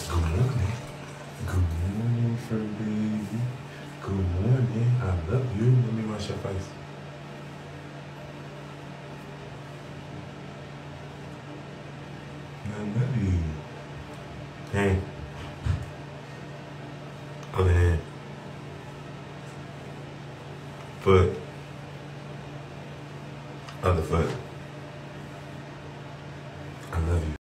Good morning. Good morning, fur baby. Good morning. I love you. Let me wash your face. I love you. Hey. Other hand. Foot. Other foot. I love you.